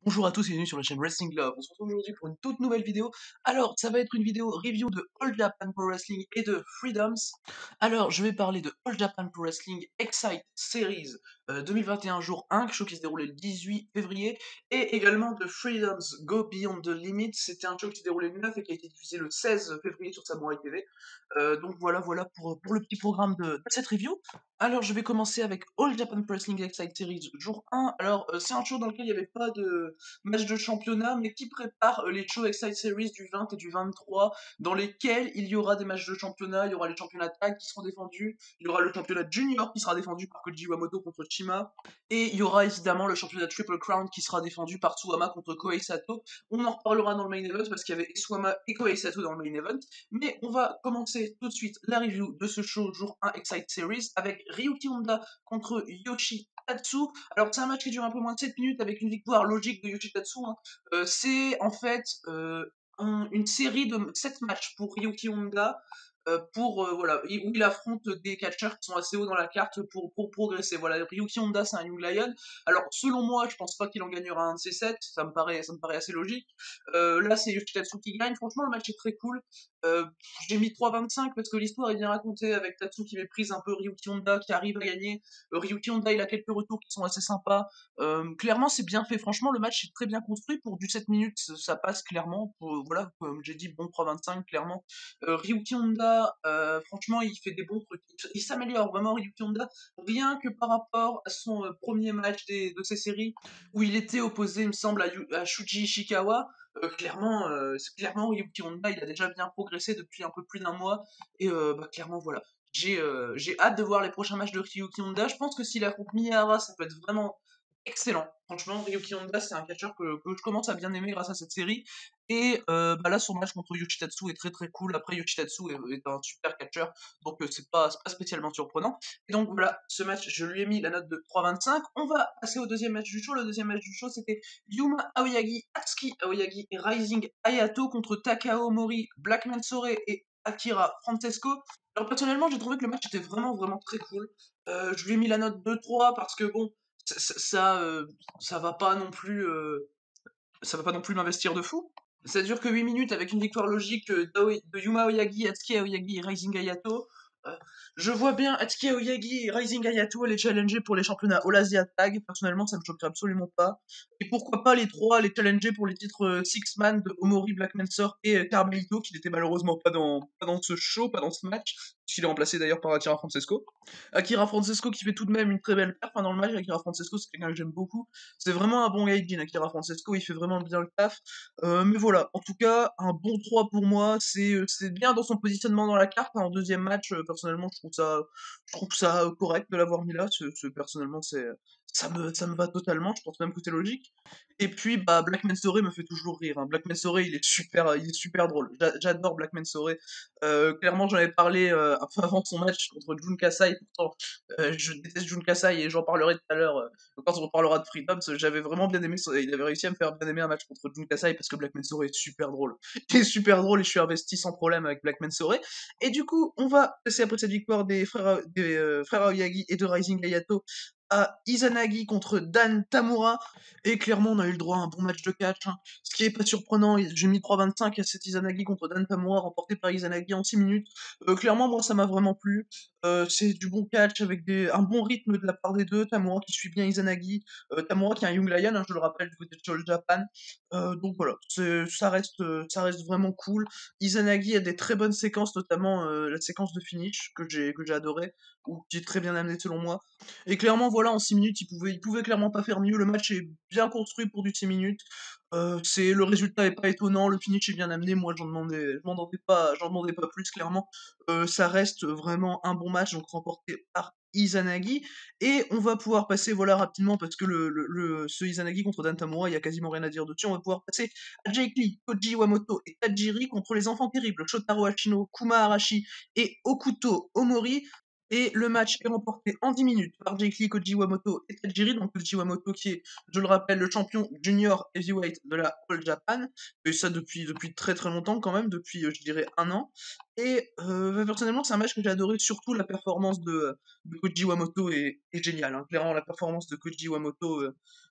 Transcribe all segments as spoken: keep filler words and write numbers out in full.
Bonjour à tous et bienvenue sur la chaîne Wrestling Love. On se retrouve aujourd'hui pour une toute nouvelle vidéo. Alors, ça va être une vidéo review de All Japan Pro Wrestling et de Freedoms. Alors, je vais parler de All Japan Pro Wrestling Excite Series euh, deux mille vingt et un jour un, show qui se déroulait le dix-huit février, et également de Freedoms Go Beyond the Limit. C'était un show qui se déroulait le neuf et qui a été diffusé le seize février sur Samurai T V. Euh, donc voilà, voilà pour, pour le petit programme de, de cette review. Alors, je vais commencer avec All Japan Pro Wrestling Excite Series jour un. Alors, euh, c'est un show dans lequel il n'y avait pas de match de championnat, mais qui prépare euh, les shows Excite Series du vingt et du vingt-trois, dans lesquels il y aura des matchs de championnat, il y aura les championnats tag qui seront défendus, il y aura le championnat junior qui sera défendu par Koji Wamoto contre Chima, et il y aura évidemment le championnat Triple Crown qui sera défendu par Tsuwama contre Kohei Sato. On en reparlera dans le main event parce qu'il y avait Tsuwama et Kohei Sato dans le main event, mais on va commencer tout de suite la review de ce show jour un Excite Series avec Ryuki Honda contre Yoshi Tatsu. Alors c'est un match qui dure un peu moins de sept minutes avec une victoire logique de Yoshitatsu. Hein. Euh, c'est en fait euh, un- une série de sept matchs pour Ryuki Honda euh, pour euh, voilà où il affronte des catcheurs qui sont assez hauts dans la carte pour, pour progresser. Voilà, Ryuki Honda c'est un Young Lion. Alors selon moi, je pense pas qu'il en gagnera un de ces sept, ça me paraît ça me paraît assez logique. Euh, là c'est Yoshitatsu qui gagne. Franchement le match est très cool. Euh, j'ai mis trois vingt-cinq parce que l'histoire est bien racontée avec Tatsu qui méprise un peu Ryuki Honda qui arrive à gagner. Euh, Ryuki Honda il a quelques retours qui sont assez sympas. Euh, clairement, c'est bien fait. Franchement, le match est très bien construit. Pour du sept minutes, ça passe clairement. Pour, voilà, comme j'ai dit, bon trois vingt-cinq, clairement. Euh, Ryuki Honda, euh, franchement, il fait des bons trucs. Il, il s'améliore vraiment, Ryuki Honda, rien que par rapport à son euh, premier match des, de ces séries, où il était opposé, il me semble, à, Yu- à Shuji Ishikawa. Euh, clairement, euh, c'est clairement, Ryuki Honda, il a déjà bien progressé depuis un peu plus d'un mois. Et euh, bah, clairement, voilà. J'ai euh, j'ai hâte de voir les prochains matchs de Ryuki Honda. Je pense que s'il affronte Miyahara, ça peut être vraiment excellent. Franchement, Ryuki Honda, c'est un catcheur que, que je commence à bien aimer grâce à cette série. Et euh, bah là, son match contre Yoshitatsu est très très cool. Après, Yoshitatsu est, est un super catcheur, donc euh, c'est pas, c'est pas spécialement surprenant. Et donc voilà, ce match, je lui ai mis la note de trois vingt-cinq. On va passer au deuxième match du show. Le deuxième match du show, c'était Yuma Aoyagi, Atsuki Aoyagi et Rising Hayato contre Takao Mori, Black Mansore et Akira Francesco. Alors personnellement, j'ai trouvé que le match était vraiment vraiment très cool. Euh, je lui ai mis la note de trois parce que bon, ça, ça, ça, euh, ça va pas non plus, euh, ça va pas non plus m'investir de fou. Ça dure que huit minutes avec une victoire logique euh, d'Aoi- de Yuma Aoyagi, Atsuki Aoyagi et Rising Hayato. Euh, je vois bien Atsuki Aoyagi et Rising Hayato aller challenger pour les championnats All Asia Tag. Personnellement, ça me choquerait absolument pas. Et pourquoi pas les trois les challenger pour les titres euh, Six Man de Omori, Black Mansour et euh, Carmelito, qui n'était malheureusement pas dans, pas dans ce show, pas dans ce match, puisqu'il est remplacé d'ailleurs par Akira Francesco. Akira Francesco qui fait tout de même une très belle perf hein, dans le match. Akira Francesco, c'est quelqu'un que j'aime beaucoup. C'est vraiment un bon gaijin, Akira Francesco, il fait vraiment bien le taf. Euh, mais voilà, en tout cas, un bon trois pour moi, c'est euh, c'est bien dans son positionnement dans la carte. Hein, en deuxième match, euh, personnellement, je trouve ça, je trouve ça euh, correct de l'avoir mis là. Ce, ce- personnellement, c'est, ça me, ça me va totalement, je pense même que c'est logique. Et puis, bah, Black Mansory me fait toujours rire. Hein. Black Mansory, il est super, il est super drôle. J'a- J'adore Black Mansory. Euh, clairement, j'en avais parlé euh, un peu avant son match contre Jun Kasai. Pourtant, euh, je déteste Jun Kasai et j'en parlerai tout à l'heure euh, quand on parlera de Freedoms. J'avais vraiment bien aimé, son- il avait réussi à me faire bien aimer un match contre Jun Kasai parce que Black Mansory est super drôle. Il est super drôle et je suis investi sans problème avec Black Mansory. Et du coup, on va passer après cette victoire des frères, des, euh, frères Aoyagi et de Rising Hayato à Izanagi contre Dan Tamura. Et clairement, on a eu le droit à un bon match de catch. Hein. Ce qui est pas surprenant, j'ai mis trois vingt-cinq à cet Izanagi contre Dan Tamura, remporté par Izanagi en six minutes. Euh, clairement, moi, ça m'a vraiment plu. Euh, c'est du bon catch avec des, un bon rythme de la part des deux. Tamura qui suit bien Izanagi. Euh, Tamura qui est un Young Lion, hein, je le rappelle, du côté de All Japan. Euh, donc voilà, c'est- ça reste, euh, ça reste vraiment cool. Izanagi a des très bonnes séquences, notamment euh, la séquence de finish que j'ai que j'ai adoré, ou qui est très bien amenée selon moi. Et clairement, voilà, en six minutes, il pouvait, il pouvait clairement pas faire mieux. Le match est bien construit pour du six minutes. Euh, c'est, le résultat est pas étonnant, le finish est bien amené. Moi, j'en demandais, je m'en demandais pas, j'en demandais pas plus, clairement. Euh, ça reste vraiment un bon match, donc remporté par Izanagi. Et on va pouvoir passer, voilà, rapidement, parce que le, le, le- ce Izanagi contre Dan Tamura, il y a quasiment rien à dire dessus. On va pouvoir passer à Jake Lee, Koji Wamoto et Tajiri contre les enfants terribles, Shotaro Hashino, Kuma Arashi et Okuto Omori. Et le match est remporté en dix minutes par Jake Lee, Koji Wamoto et Tajiri. Donc Koji Wamoto qui est, je le rappelle, le champion junior heavyweight de la All Japan. Et ça depuis, depuis très très longtemps quand même, depuis euh, je dirais un an. Et euh, personnellement c'est un match que j'ai adoré, surtout la performance de, de Koji Wamoto est, est géniale. Hein. Clairement la performance de Koji Wamoto, euh,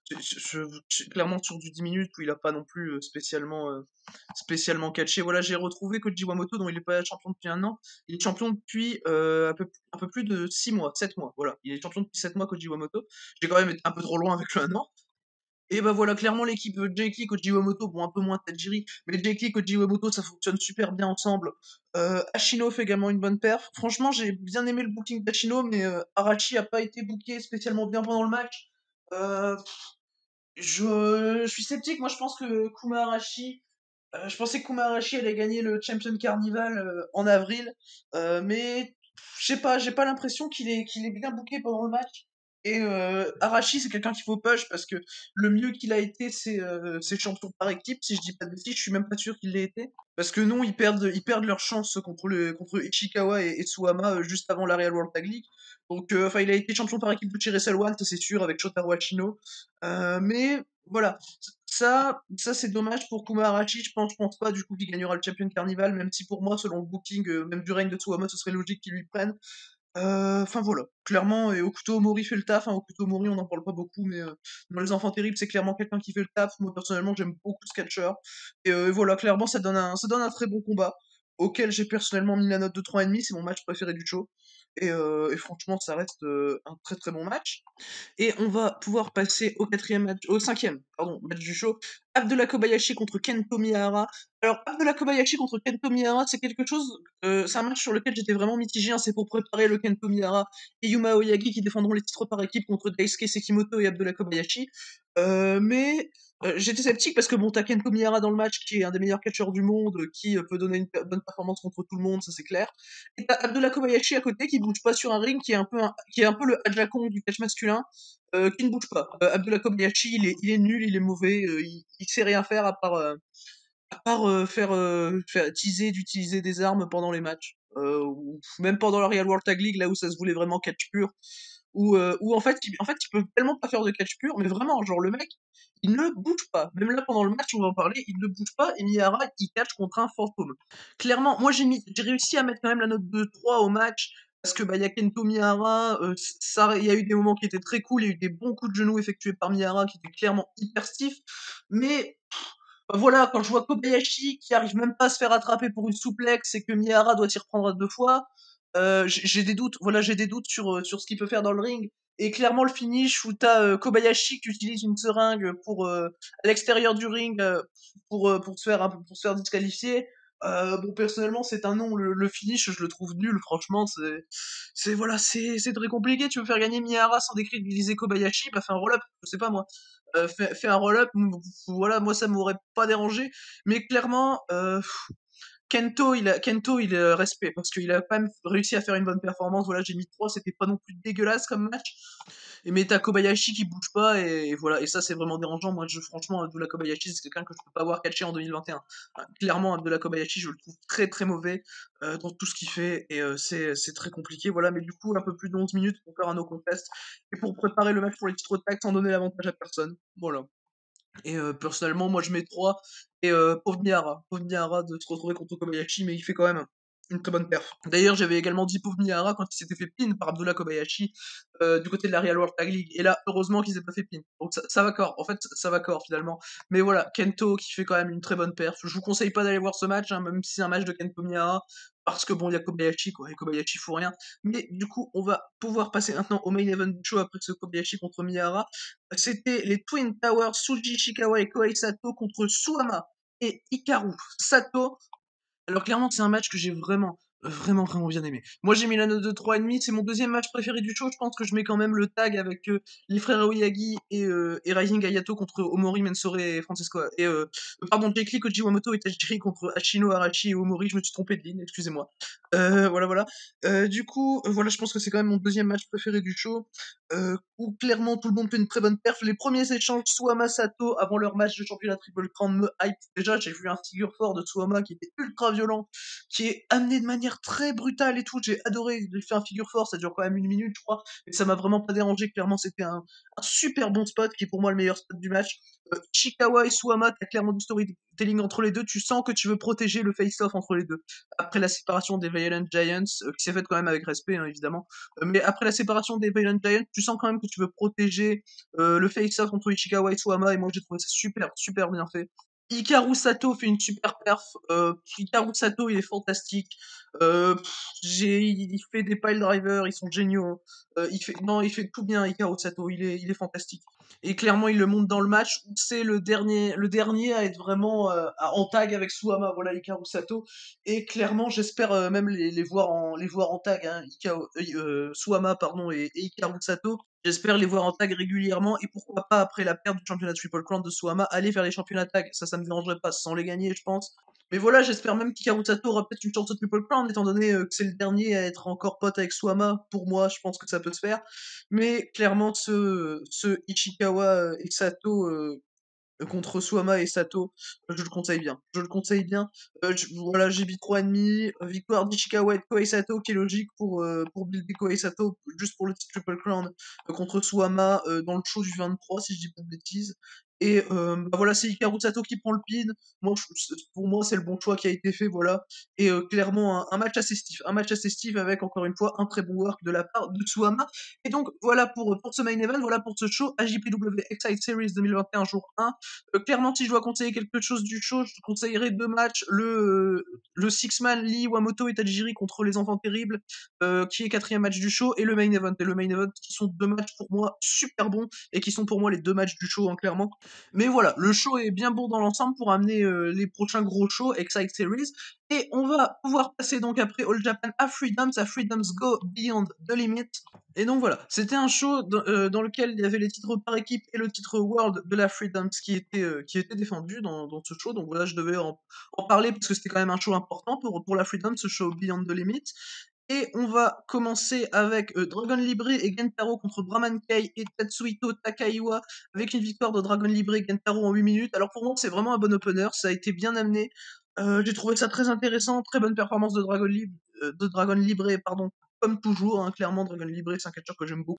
C'est- c'est- je- c'est clairement sur du dix minutes où il a pas non plus euh, spécialement, euh, spécialement catché. Voilà, j'ai retrouvé Koji Wamoto, dont il est pas champion depuis un an. Il est champion depuis euh, un peu, un peu plus de six mois, sept mois. Voilà, il est champion depuis sept mois, Koji Wamoto. J'ai quand même été un peu trop loin avec le un an. Et bah voilà, clairement l'équipe euh, Jake Lee, Koji Wamoto, bon un peu moins Tajiri, mais Jake Lee, Koji Wamoto, ça fonctionne super bien ensemble. Euh, Ashino fait également une bonne perf. Franchement, j'ai bien aimé le booking d'Ashino, mais euh, Arashi a pas été booké spécialement bien pendant le match. Euh, je, je suis sceptique, moi je pense que Kuma Arashi, euh, je pensais que Kuma Arashi allait gagner le Champion Carnival euh, en avril, euh, mais je sais pas, j'ai pas l'impression qu'il est, qu'il est bien booké pendant le match. Et euh, Arashi, c'est quelqu'un qu'il faut push parce que le mieux qu'il a été, c'est euh, c'est champion par équipe. Si je dis pas de bêtises, je suis même pas sûr qu'il l'ait été. Parce que non, ils perdent, ils perdent leur chance contre, le, contre Ichikawa et, et Suwama euh, juste avant la Real World Tag League. Donc, euh, enfin, il a été champion par équipe de Chiressel One, ça c'est sûr, avec Shotaro Hachino. Euh, mais voilà, ça, ça c'est dommage pour Kuma Arashi. Je pense, je pense pas du coup qu'il gagnera le Champion Carnival, même si pour moi, selon le booking, euh, même du règne de Tsuwama, ce serait logique qu'il lui prenne. Euh, Enfin voilà, clairement, et Okuto Mori fait le taf. Hein. Okuto Mori, on n'en parle pas beaucoup, mais euh, dans Les Enfants Terribles, c'est clairement quelqu'un qui fait le taf. Moi personnellement, j'aime beaucoup ce catcher. Et euh, voilà, clairement, ça donne un, ça donne un très bon combat, auquel j'ai personnellement mis la note de trois virgule cinq. C'est mon match préféré du show. Et, euh, et franchement, ça reste euh, un très très bon match. Et on va pouvoir passer au quatrième match, au cinquième, pardon, match du show. Abdullah Kobayashi contre Kento Miyahara. Alors, Abdullah Kobayashi contre Kento Miyahara, c'est quelque chose, euh, c'est un match sur lequel j'étais vraiment mitigé. Hein, c'est pour préparer le Kento Miyahara et Yuma Oyagi qui défendront les titres par équipe contre Daisuke Sekimoto et Abdullah Kobayashi. Euh, mais euh, j'étais sceptique parce que bon, t'as Kento Miyahara dans le match qui est un des meilleurs catcheurs du monde, euh, qui euh, peut donner une bonne performance contre tout le monde, ça c'est clair. Et t'as Abdullah Kobayashi à côté qui bouge pas sur un ring, qui est un peu, un, qui est un peu le Ajakong du catch masculin, euh, qui ne bouge pas. Euh, Abdullah Kobayashi, il est, il est nul, il est mauvais, euh, il, il sait rien faire à part, euh, à part euh, faire, euh, faire teaser d'utiliser des armes pendant les matchs. Euh, ou même pendant la Real World Tag League, là où ça se voulait vraiment catch pur. Où, euh, où en fait, il, en fait, il peut tellement pas faire de catch pur, mais vraiment, genre le mec, il ne bouge pas. Même là, pendant le match, on va en parler, il ne bouge pas, et Miyahara, il catch contre un fantôme. Clairement, moi j'ai mis, j'ai réussi à mettre quand même la note de trois au match, parce que bah, y a Kento Miyahara, euh, ça, il y a eu des moments qui étaient très cool, il y a eu des bons coups de genoux effectués par Miyahara qui étaient clairement hyper stiff, mais bah, voilà, quand je vois Kobayashi qui arrive même pas à se faire attraper pour une souplex et que Miyahara doit s'y reprendre à deux fois, euh, j'ai j'ai des doutes, voilà, j'ai des doutes sur, euh, sur ce qu'il peut faire dans le ring. Et clairement, le finish où t'as euh, Kobayashi qui utilise une seringue pour, euh, à l'extérieur du ring, euh, pour, euh, pour, se faire un peu, pour se faire disqualifier. Euh, bon, personnellement, c'est un nom. Le, le finish, je le trouve nul, franchement. C'est, c'est voilà, c'est c'est très compliqué. Tu veux faire gagner Miyahara sans décrédibiliser Kobayashi, bah fais un roll-up, je sais pas moi. Euh, fais, fais un roll-up, voilà, moi ça m'aurait pas dérangé. Mais clairement, euh, Kento, il a, Kento, il a respect, parce qu'il a quand même réussi à faire une bonne performance. Voilà, j'ai mis trois, c'était pas non plus dégueulasse comme match. Et mais t'as Kobayashi qui bouge pas, et, et voilà, et ça c'est vraiment dérangeant. Moi, je, franchement, Abdullah Kobayashi, c'est quelqu'un que je peux pas voir catcher en deux mille vingt et un. Enfin, clairement, Abdullah Kobayashi, je le trouve très très mauvais euh, dans tout ce qu'il fait, et euh, c'est c'est très compliqué. Voilà, mais du coup, un peu plus de onze minutes pour faire un no contest, et pour préparer le match pour les titres de tag sans donner l'avantage à personne. Voilà. Et euh, personnellement, moi je mets trois. Et euh, pauvre Miyahara. Pauvre Miyahara de se retrouver contre Kobayashi, mais il fait quand même une très bonne perf. D'ailleurs, j'avais également dit pauvre Miyahara quand il s'était fait pin par Abdullah Kobayashi euh, du côté de la Real World Tag League. Et là, heureusement qu'il s'est pas fait pin. Donc ça, ça va corps. En fait, ça va corps finalement. Mais voilà, Kento qui fait quand même une très bonne perf. Je vous conseille pas d'aller voir ce match, hein, même si c'est un match de Kento Miyahara. Parce que bon, il y a Kobayashi, quoi. Et Kobayashi fout rien. Mais du coup, on va pouvoir passer maintenant au main event du show après ce Kobayashi contre Miyahara. C'était les Twin Towers, Suji Ishikawa et Kohei Sato contre Suwama et Hikaru Sato. Alors clairement, c'est un match que j'ai vraiment, vraiment, vraiment bien aimé. Moi, j'ai mis la note de trois virgule cinq, c'est mon deuxième match préféré du show. Je pense que je mets quand même le tag avec euh, les frères Aoyagi et, euh, et Rising Hayato contre Omori, Mensore et Francesco. Et, euh, pardon, Jake Lee, Koji Wamoto et Tajiri contre Ashino, Arashi et Omori. Je me suis trompé de ligne, excusez-moi. Euh, voilà, voilà. Euh, du coup, euh, voilà, je pense que c'est quand même mon deuxième match préféré du show. Euh, où clairement tout le monde fait une très bonne perf. Les premiers échanges Suwama Sato avant leur match de championnat Triple Crown me hype. Déjà, j'ai vu un figure fort de Suwama qui était ultra violent, qui est amené de manière très brutale et tout. J'ai adoré. Il fait un figure fort, ça dure quand même une minute, je crois. Mais ça m'a vraiment pas dérangé. Clairement, c'était un, un super bon spot qui est pour moi le meilleur spot du match. Euh, Ishikawa et Suwama, t'as clairement du storytelling entre les deux. Tu sens que tu veux protéger le face-off entre les deux. Après la séparation des Violent Giants, euh, qui s'est faite quand même avec respect, hein, évidemment. Euh, mais après la séparation des Violent Giants, tu sens quand même que tu veux protéger euh, le face-off contre Ishikawa et Suwama, et moi j'ai trouvé ça super, super bien fait. Hikaru Sato fait une super perf. Euh, Hikaru Sato, il est fantastique. Euh, pff, j'ai, il fait des pile drivers, ils sont géniaux. Euh, il fait, non, il fait tout bien, Hikaru Sato, il est, il est fantastique. Et clairement, il le montre dans le match où c'est le dernier, le dernier à être vraiment euh, à- en tag avec Suwama, voilà, Hikaru Sato. Et clairement, j'espère euh, même les, les voir en, les voir en tag, hein, Hikaru- euh, euh, Suwama, pardon, et, et Hikaru Sato. J'espère les voir en tag régulièrement et pourquoi pas après la perte du championnat Triple Crown de Suwama aller vers les championnats tag. Ça, ça me dérangerait pas sans les gagner, je pense. Mais voilà, j'espère même qu'Hikaru Sato aura peut-être une chance de Triple Crown étant donné euh, que c'est le dernier à être encore pote avec Suwama. Pour moi, je pense que ça peut se faire. Mais clairement, ce, ce Ishikawa euh, et Sato euh, contre Suwama et Sato, je le conseille bien. Je le conseille bien. Euh, je- voilà, j'ai mis trois ennemis. Victoire d'Ishikawa et de Kohei Sato, qui est logique pour, euh, pour builder Kohei Sato, juste pour le titre Triple Crown, euh, contre Suwama euh, dans le show du vingt-trois, si je dis pas de bêtises. Et euh, bah voilà, c'est Hikaru Sato qui prend le pin. Moi, je- pour moi, c'est le bon choix qui a été fait, voilà. Et euh, clairement, un, un match assez stiff. Un match assez stiff avec, encore une fois, un très bon work de la part de Suwama. Et donc, voilà pour, pour ce main event, voilà pour ce show A J P W Excite Series deux mille vingt et un jour un. Euh, clairement, si je dois conseiller quelque chose du show, je conseillerais deux matchs. Le, euh, le Six-Man Lee Wamoto et Tajiri contre les Enfants Terribles, euh, qui est quatrième match du show, et le main event. Et le main event, qui sont deux matchs pour moi super bons, et qui sont pour moi les deux matchs du show, hein, clairement. Mais voilà, le show est bien bon dans l'ensemble pour amener euh, les prochains gros shows, Excite Series. Et on va pouvoir passer donc après All Japan à Freedoms, à Freedoms Go Beyond the Limit. Et donc voilà, c'était un show dans, euh, dans lequel il y avait les titres par équipe et le titre World de la Freedoms qui était, euh, qui était défendu dans, dans ce show. Donc voilà, je devais en, en parler parce que c'était quand même un show important pour, pour la Freedoms, ce show Beyond the Limit. Et on va commencer avec euh, Dragon Libre et Gentaro contre Brahman Kei et Tatsuhito Takaiwa avec une victoire de Dragon Libre et Gentaro en huit minutes. Alors pour moi, c'est vraiment un bon opener, ça a été bien amené. Euh, j'ai trouvé ça très intéressant, très bonne performance de Dragon, Libre, euh, de Dragon Libre, pardon, comme toujours, hein, clairement, Dragon Libre, c'est un catcheur que j'aime beaucoup.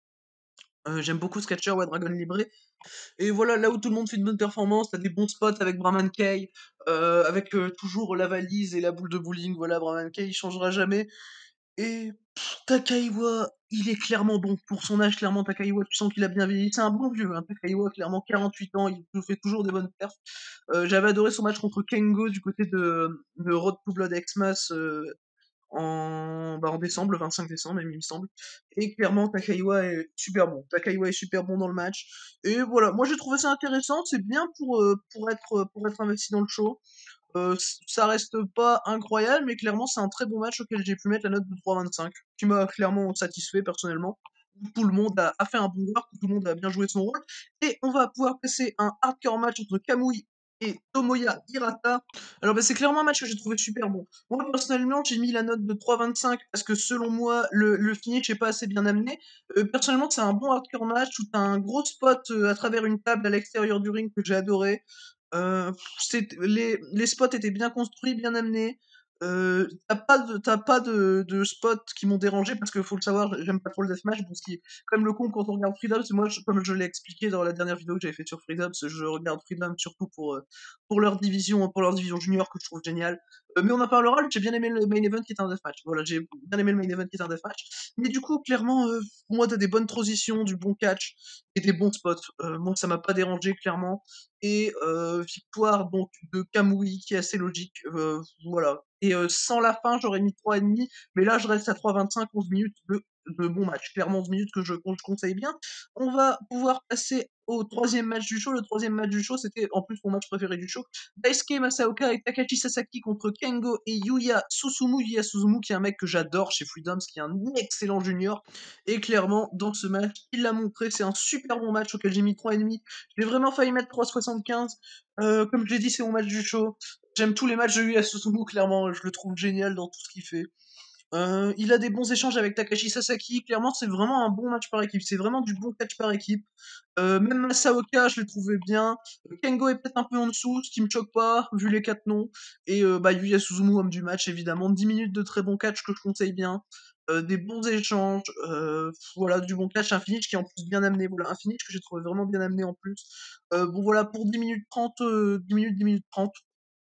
Euh, j'aime beaucoup ce catcheur, ouais, Dragon Libre. Et voilà, là où tout le monde fait une bonne performance, t'as des bons spots avec Brahman Kei, euh, avec euh, toujours la valise et la boule de bowling. Voilà, Brahman Kei, il changera jamais. Et pff, Takaiwa, il est clairement bon. Pour son âge, clairement, Takaiwa, tu sens qu'il a bien vieilli. C'est un bon vieux, hein, Takaiwa, clairement, quarante-huit ans, il nous fait toujours des bonnes perfs. Euh, j'avais adoré son match contre Kengo du côté de, de Road to Blood Xmas euh, en, bah, en décembre, le vingt-cinq décembre, même, il me semble. Et clairement, Takaiwa est super bon. Takaiwa est super bon dans le match. Et voilà, moi j'ai trouvé ça intéressant. C'est bien pour, euh, pour, être, pour être investi dans le show. Euh, c- ça reste pas incroyable, mais clairement, c'est un très bon match auquel j'ai pu mettre la note de trois virgule vingt-cinq, qui m'a clairement satisfait personnellement. Où tout le monde a, a fait un bon work, où tout le monde a bien joué son rôle. Et on va pouvoir passer un hardcore match entre Kamui et Tomoya Hirata. Alors, bah, c'est clairement un match que j'ai trouvé super bon. Moi, personnellement, j'ai mis la note de trois virgule vingt-cinq parce que selon moi, le, le finish n'est pas assez bien amené. Euh, personnellement, c'est un bon hardcore match où t'as un gros spot euh, à travers une table à l'extérieur du ring que j'ai adoré. Euh, c'est- les, les spots étaient bien construits, bien amenés. Euh, t'as pas de, t'as pas de, de spots qui m'ont dérangé parce que faut le savoir, j'aime pas trop le deathmatch. Bon, ce qui, comme le con quand on regarde Freedom, c'est moi, je- comme je l'ai expliqué dans la dernière vidéo que j'avais fait sur Freedom, je regarde Freedom surtout pour, euh, pour leur division, pour leur division junior que je trouve génial. Euh, mais on en parlera, j'ai bien aimé le main event qui est un deathmatch. Voilà, j'ai bien aimé le main event qui est un deathmatch. Mais du coup, clairement, euh, pour moi, t'as des bonnes transitions, du bon catch et des bons spots. Euh, moi, ça m'a pas dérangé, clairement. Et euh, victoire donc de Kamui qui est assez logique. Euh, voilà. Et euh, sans la fin, j'aurais mis trois virgule cinq, mais là je reste à trois virgule vingt-cinq, onze minutes de, de bon match. Clairement onze minutes que je, que je conseille bien. On va pouvoir passer au troisième match du show. Le troisième match du show, c'était en plus mon match préféré du show. Daisuke Masaoka et Takashi Sasaki contre Kengo et Yuya Susumu. Yuya Susumu qui est un mec que j'adore chez Freedoms, qui est un excellent junior. Et clairement, dans ce match, il l'a montré. C'est un super bon match auquel j'ai mis trois virgule cinq. J'ai vraiment failli mettre trois virgule soixante-quinze. Euh, comme je l'ai dit, c'est mon match du show. J'aime tous les matchs de Yuya Susumu, clairement, je le trouve génial dans tout ce qu'il fait. Euh, il a des bons échanges avec Takashi Sasaki, clairement c'est vraiment un bon match par équipe, c'est vraiment du bon catch par équipe. Euh, même Masaoka, je l'ai trouvé bien. Kengo est peut-être un peu en dessous, ce qui me choque pas, vu les quatre noms. Et euh, bah, Yuya Suzumu, homme du match, évidemment. dix minutes de très bon catch que je conseille bien. Euh, des bons échanges, euh, voilà, du bon catch, un finish qui est en plus bien amené. Voilà, un finish que j'ai trouvé vraiment bien amené en plus. Euh, bon voilà, pour dix minutes trente, euh, dix minutes, dix minutes trente,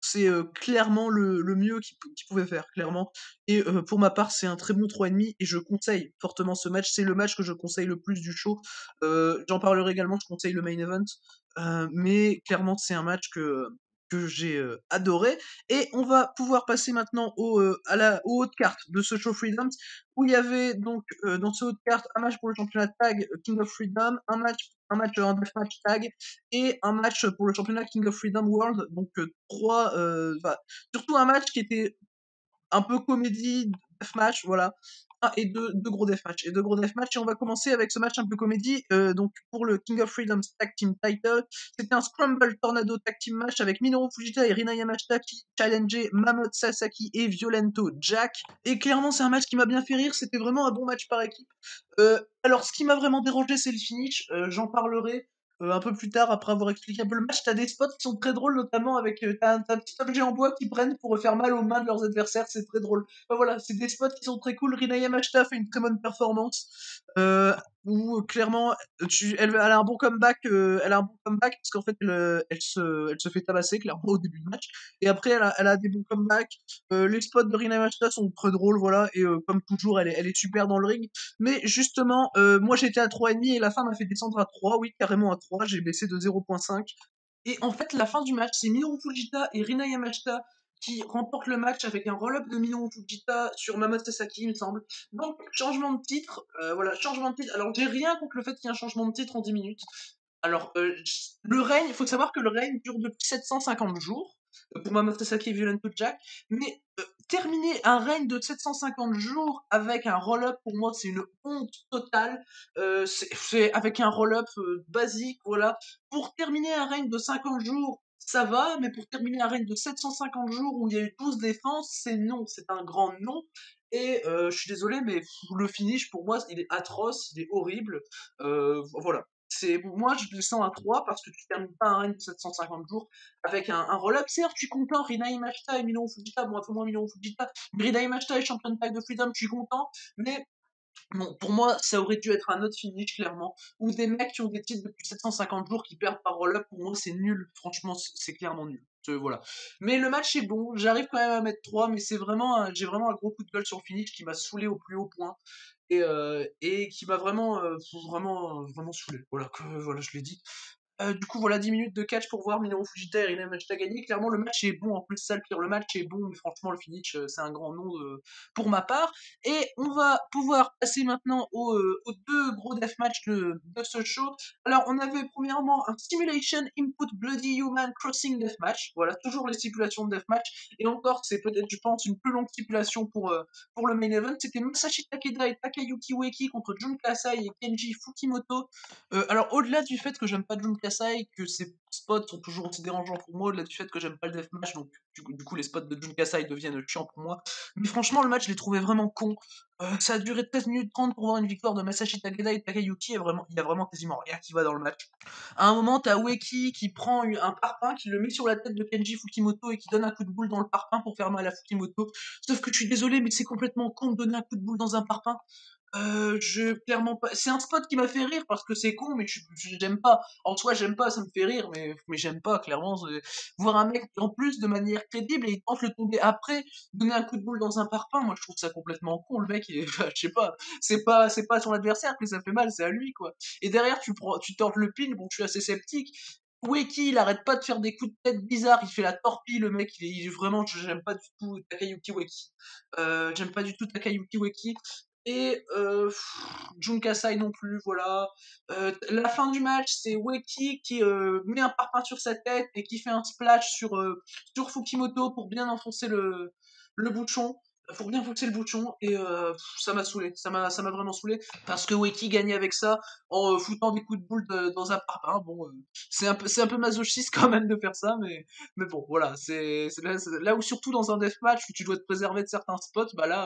c'est, heu, clairement le le mieux qu'il pou qu'il pouvait faire, clairement et heu, pour ma part, c'est un très bon trois et demi et je conseille fortement ce match. C'est le match que je conseille le plus du show. Heu, j'en parlerai également, je conseille le main event, heu, mais clairement, c'est un match que que j'ai, heu, adoré et on va pouvoir passer maintenant au, heu, à la aux hautes cartes de ce show Freedoms où il y avait donc, heu, dans ce haute carte, un match pour le championnat tag King of Freedom, un match un match, un deathmatch tag et un match pour le championnat King of Freedom World, donc heu, trois, heu, bah, surtout un match qui était un peu comédie, deathmatch, voilà. un et deux, deux gros deathmatch et deux gros deathmatch et on va commencer avec ce match un peu comédie, heu, donc pour le King of Freedom Tag Team Title, c'était un Scramble Tornado Tag Team match avec Minoru Fujita et Rina Yamashita qui challengeaient Mammoth Sasaki et Violento Jack et clairement c'est un match qui m'a bien fait rire, c'était vraiment un bon match par équipe. Heu, alors ce qui m'a vraiment dérangé, c'est le finish, heu, j'en parlerai, heu, un peu plus tard après avoir expliqué un peu le match. Tu as des spots qui sont très drôles, notamment avec, heu, tu as un tu as un petit objet en bois qu'ils prennent pour faire mal aux mains de leurs adversaires, c'est très drôle. Enfin voilà, c'est des spots qui sont très cool. Rina Yamashita fait une très bonne performance, heu, où clairement, tu elle elle a un bon comeback, heu, elle a un bon comeback parce qu'en fait, elle, heu, elle se elle se fait tabasser clairement au début du match et après elle a elle a des bons comebacks. Heu, les spots de Rina Yamashita sont très drôles, voilà et heu, comme toujours, elle est elle est super dans le ring. Mais justement, euh, moi j'étais à trois virgule cinq et la fin m'a fait descendre à trois, oui, carrément à trois, j'ai baissé de zéro virgule cinq. Et en fait, la fin du match, c'est Minoru Fujita et Rina Yamashita qui remportent le match avec un roll-up de Minoru Fujita sur Mammoth Sasaki, il me semble. Donc, changement de titre, euh, voilà, changement de titre. Alors, j'ai rien contre le fait qu'il y ait un changement de titre en dix minutes. Alors, euh, le règne, il faut savoir que le règne dure depuis sept cent cinquante jours, euh, pour Mammoth Sasaki et Violento Jack, mais euh, terminer un règne de sept cent cinquante jours avec un roll-up, pour moi, c'est une honte totale. Euh, c'est c'est avec un roll-up euh, basique, voilà. Pour terminer un règne de cinquante jours, ça va, mais pour terminer un règne de sept cent cinquante jours où il y a eu douze défenses, c'est non, c'est un grand non. Et euh, je suis désolé, mais le finish, pour moi, il est atroce, il est horrible. Euh, voilà. C'est, moi, je descends à trois parce que tu termines pas un règne de sept cent cinquante jours avec un, un roll-up. Certes, je suis content, Rina Imashita et Minoru Fujita, bon, un peu moins Minoru Fujita, mais Rina Imashita est championne tag de Freedom, je suis content, mais bon, pour moi, ça aurait dû être un autre finish, clairement. Ou des mecs qui ont des titres depuis sept cent cinquante jours qui perdent par roll-up, pour moi, c'est nul. Franchement, c'est c'est clairement nul. Euh, voilà. Mais le match est bon, j'arrive quand même à mettre trois, mais c'est vraiment, un- j'ai vraiment un gros coup de gueule sur le finish qui m'a saoulé au plus haut point. Et, euh, et qui m'a vraiment, euh, vraiment, vraiment saoulé. Voilà, que, voilà, je l'ai dit. Euh, du coup, voilà dix minutes de catch pour voir Minoru Fujita et Rina Yamashita gagner. Clairement, le match est bon. En plus, ça, le pire, le match est bon, mais franchement, le finish, euh, c'est un grand nom de- pour ma part. Et on va pouvoir passer maintenant aux, euh, aux deux gros deathmatch de, de ce show. Alors, on avait premièrement un Simulation Input Bloody Human Crossing Deathmatch. Voilà, toujours les stipulations de deathmatch. Et encore, c'est peut-être, je pense, une plus longue stipulation pour, euh, pour le main event. C'était Masashi Takeda et Takayuki Ueki contre Jun Kasai et Kenji Fukimoto. Euh, alors, au-delà du fait que j'aime pas Jun Kasai, que ses spots sont toujours aussi dérangeants pour moi, au-delà du fait que j'aime pas le deathmatch, donc du coup, du coup, les spots de Jun Kasai deviennent chiants pour moi. Mais franchement, le match, je l'ai trouvé vraiment con. Euh, ça a duré treize minutes trente pour voir une victoire de Masashi Takeda et Takayuki, et vraiment, il y a vraiment quasiment rien qui va dans le match. À un moment, t'as Ueki qui prend un parpaing, qui le met sur la tête de Kenji Fukimoto et qui donne un coup de boule dans le parpaing pour faire mal à Fukimoto. Sauf que je suis désolé, mais c'est complètement con de donner un coup de boule dans un parpaing. Euh, je clairement pas. C'est un spot qui m'a fait rire parce que c'est con, mais je je- j'aime pas. En soi, j'aime pas, ça me fait rire, mais mais j'aime pas. Clairement, c'est- voir un mec en plus de manière crédible et il tente le tomber après, donner un coup de boule dans un parpaing, moi je trouve ça complètement con. Le mec, il est, je sais pas, c'est pas c'est pas à son adversaire que ça fait mal, c'est à lui quoi. Et derrière, tu prends, tu tentes le pin. Bon, je suis assez sceptique. Weki, il arrête pas de faire des coups de tête bizarres, il fait la torpille, le mec, il est, il est vraiment, j'aime pas du tout Takayuki Weki. Euh, j'aime pas du tout Takayuki Weki. Et euh, Jun Kasai non plus, voilà. Euh, la fin du match, c'est Weki qui euh, met un parpaing sur sa tête et qui fait un splash sur, euh, sur Fukimoto pour bien enfoncer le, le bouchon. Pour bien enfoncer le bouchon, et euh, ça m'a saoulé, ça m'a ça m'a vraiment saoulé, parce que Weki gagnait avec ça en euh, foutant des coups de boule de- dans un parpaing. Bon, euh, c'est un peu c'est un peu masochiste quand même de faire ça, mais mais bon, voilà, c'est c'est là, c'est là où surtout dans un deathmatch où tu dois te préserver de certains spots, bah là, euh, bon,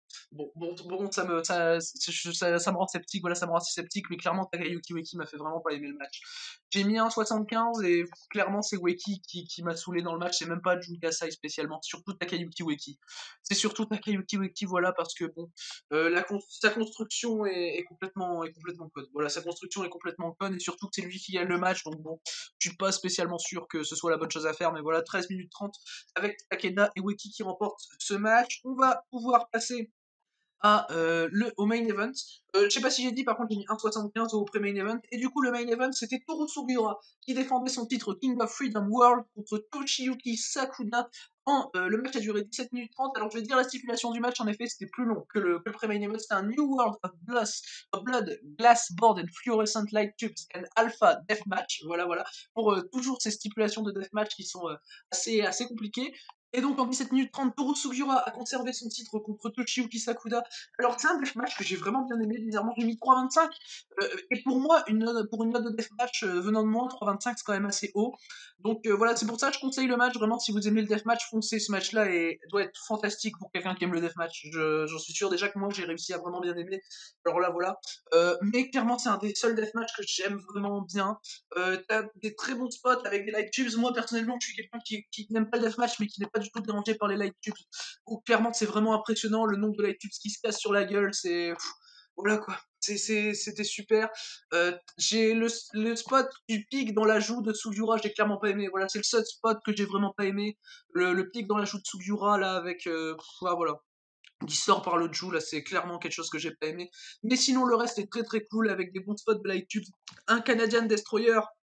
Bon, bon, bon, ça me, ça, ça, ça me rend sceptique, voilà, ça me rend assez sceptique, mais clairement, Takayuki Ueki m'a fait vraiment pas aimer le match. J'ai mis un soixante-quinze et clairement, c'est Ueki qui, qui m'a saoulé dans le match, c'est même pas Jun Kasai spécialement, surtout Takayuki Ueki. C'est surtout Takayuki Ueki, voilà, parce que bon, euh, la con- sa construction est, est complètement, est complètement conne. Voilà, sa construction est complètement conne et surtout que c'est lui qui gagne le match, donc bon, je suis pas spécialement sûr que ce soit la bonne chose à faire, mais voilà, treize minutes trente avec Takeda et Ueki qui remportent ce match. On va pouvoir passer à, euh, le, au main event. Euh, je sais pas si j'ai dit, par contre, j'ai mis un virgule soixante-quinze au pré-main event. Et du coup, le main event, c'était Toru Sugiura qui défendait son titre King of Freedom World contre Toshiyuki Sakuna. En, euh, le match a duré dix-sept minutes trente. Alors, je vais dire la stipulation du match, en effet, c'était plus long que le, que le pré-main event. C'était un New World of, Glass, of Blood, Glass Board and Fluorescent Light Tubes and Alpha Deathmatch. Voilà, voilà. Pour euh, toujours ces stipulations de deathmatch qui sont euh, assez, assez compliquées. Et donc en dix-sept minutes trente, Toru Sugiura a conservé son titre contre Toshiyuki Sakuda. Alors c'est un deathmatch que j'ai vraiment bien aimé, bizarrement j'ai mis trois virgule vingt-cinq. Euh, et pour moi, une note, pour une note de deathmatch euh, venant de moi, trois virgule vingt-cinq c'est quand même assez haut. Donc euh, voilà, c'est pour ça que je conseille le match, vraiment si vous aimez le deathmatch, foncez ce match-là et doit être fantastique pour quelqu'un qui aime le deathmatch. Je- J'en suis sûr déjà que moi j'ai réussi à vraiment bien aimer. Alors là voilà. Euh, mais clairement c'est un des seuls deathmatchs que j'aime vraiment bien. Euh, t'as des très bons spots avec des light tubes. Moi, personnellement, je suis quelqu'un qui, qui n'aime pas le deathmatch, mais qui n'est pas du tout dérangé par les light tubes. Où clairement, c'est vraiment impressionnant le nombre de light tubes qui se cassent sur la gueule. C'est. Pff, voilà quoi. C'est- c'est- C'était super. Euh, j'ai le, le spot du pic dans la joue de Sugiura, j'ai clairement pas aimé. Voilà, c'est le seul spot que j'ai vraiment pas aimé. Le, le pic dans la joue de Sugiura, là, avec. Euh, pff, ah, voilà qui sort par le Joue, là c'est clairement quelque chose que j'ai pas aimé. Mais sinon le reste est très très cool avec des bons spots de light tubes. Un Canadian Destroyer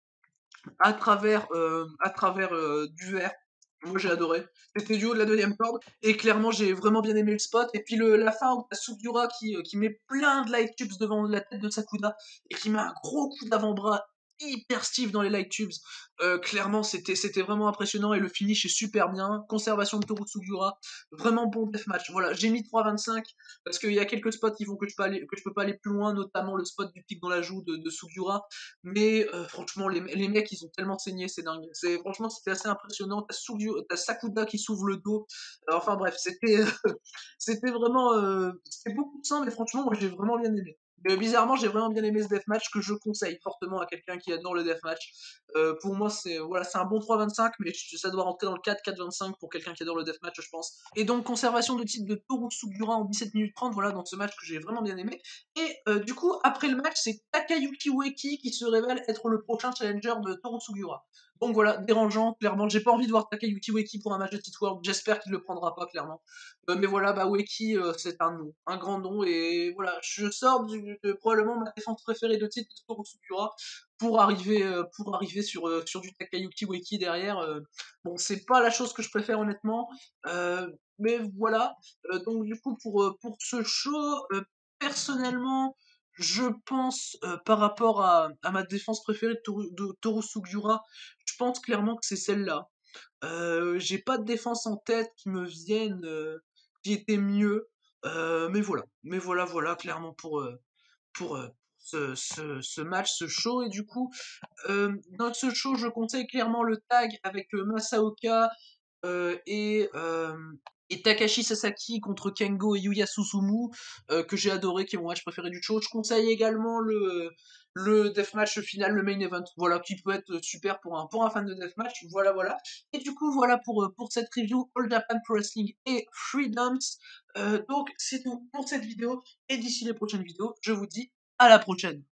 à travers, euh, à travers euh, du verre. Moi j'ai adoré. C'était du haut de la deuxième corde. Et clairement j'ai vraiment bien aimé le spot. Et puis le, la fin où t'as Sugiura qui, euh, qui met plein de light tubes devant la tête de Sakuda et qui met un gros coup d'avant-bras hyper stiff dans les light tubes. Euh, clairement c'était c'était vraiment impressionnant et le finish est super bien. Conservation de Toru Sugiura. Vraiment bon deathmatch. Voilà, j'ai mis trois virgule vingt-cinq parce qu'il y a quelques spots qui font que je peux aller, que je peux pas aller plus loin, notamment le spot du pic dans la joue de, de Sugiura. Mais euh, franchement, les, les mecs, ils ont tellement saigné, c'est dingue. C'est, franchement, c'était assez impressionnant. T'as, Sugio- t'as Sakuda qui s'ouvre le dos. Euh, enfin bref, c'était, c'était vraiment, euh, c'était beaucoup de sang, mais franchement, moi, j'ai vraiment bien aimé. Mais bizarrement, j'ai vraiment bien aimé ce deathmatch que je conseille fortement à quelqu'un qui adore le deathmatch. Euh, pour moi, c'est voilà, c'est un bon trois virgule vingt-cinq, mais ça doit rentrer dans le quatre, quatre vingt-cinq pour quelqu'un qui adore le deathmatch, je pense. Et donc, conservation de titre de Toru Sugura en dix-sept minutes trente, voilà, dans ce match que j'ai vraiment bien aimé. Et euh, du coup, après le match, c'est Takayuki Ueki qui se révèle être le prochain challenger de Toru Sugura. Donc voilà, dérangeant, clairement. J'ai pas envie de voir Takayuki Ueki pour un match de titre world. J'espère qu'il le prendra pas, clairement. Euh, mais voilà, bah Ueki, euh, c'est un nom, un grand nom. Et voilà, je sors du, de probablement ma défense préférée de titre de Toru Sugura pour arriver, euh, pour arriver sur, euh, sur du Takayuki Ueki derrière. Euh, bon, c'est pas la chose que je préfère, honnêtement. Euh, mais voilà. Euh, donc du coup, pour, euh, pour ce show, euh, personnellement, je pense, euh, par rapport à, à ma défense préférée de Toru, de Toru Sugiura, je pense clairement que c'est celle-là. Euh, j'ai pas de défense en tête qui me vienne, euh, qui était mieux. Euh, mais voilà, mais voilà, voilà, clairement pour, euh, pour euh, ce, ce, ce match, ce show. Et du coup, euh, dans ce show, je conseille clairement le tag avec euh, Masaoka euh, et, euh, et Takashi Sasaki contre Kengo et Yuya Susumu, euh, que j'ai adoré, qui est mon match préféré du show. Je conseille également le, le deathmatch final, le main event, voilà, qui peut être super pour un, pour un fan de deathmatch, voilà, voilà. Et du coup, voilà pour, euh, pour cette review All Japan Pro Wrestling et Freedoms. Euh, donc, c'est tout pour cette vidéo, et d'ici les prochaines vidéos, je vous dis à la prochaine.